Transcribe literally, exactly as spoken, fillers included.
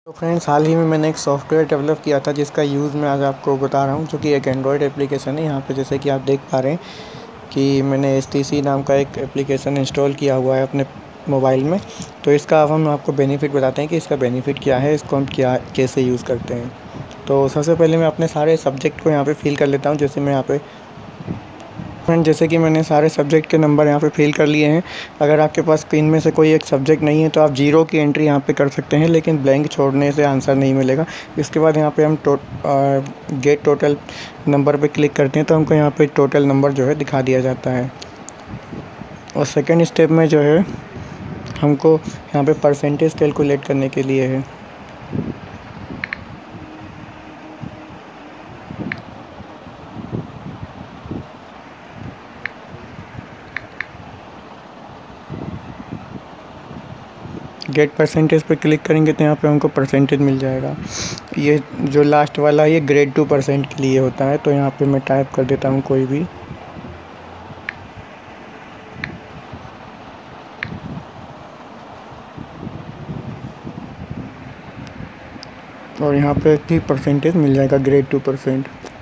तो फ्रेंड्स, हाल ही में मैंने एक सॉफ्टवेयर डेवलप किया था जिसका यूज़ मैं आज आपको बता रहा हूँ, जो कि एक एंड्रॉयड एप्लीकेशन है। यहाँ पे जैसे कि आप देख पा रहे हैं कि मैंने एच टी सी नाम का एक एप्लीकेशन इंस्टॉल किया हुआ है अपने मोबाइल में। तो इसका अब हम आपको बेनिफिट बताते हैं कि इसका बेनिफिट क्या है, इसको हम क्या कैसे यूज़ करते हैं। तो सबसे पहले मैं अपने सारे सब्जेक्ट को यहाँ पे फिल कर लेता हूँ। जैसे मैं यहाँ पे फ्रेंड जैसे कि मैंने सारे सब्जेक्ट के नंबर यहाँ पे फिल कर लिए हैं। अगर आपके पास इनमें से कोई एक सब्जेक्ट नहीं है तो आप जीरो की एंट्री यहाँ पे कर सकते हैं, लेकिन ब्लैंक छोड़ने से आंसर नहीं मिलेगा। इसके बाद यहाँ पे हम टो गेट टोटल नंबर पे क्लिक करते हैं तो हमको यहाँ पे टोटल नंबर जो है दिखा दिया जाता है। और सेकेंड स्टेप में जो है हमको यहाँ पे परसेंटेज कैलकुलेट करने के लिए है। गेट परसेंटेज पे क्लिक करेंगे तो यहाँ पे हमको परसेंटेज मिल जाएगा। ये जो लास्ट वाला ये ग्रेड टू परसेंट के लिए होता है। तो यहाँ पे मैं टाइप कर देता हूँ कोई भी, और यहाँ पे भी परसेंटेज मिल जाएगा ग्रेड टू परसेंट।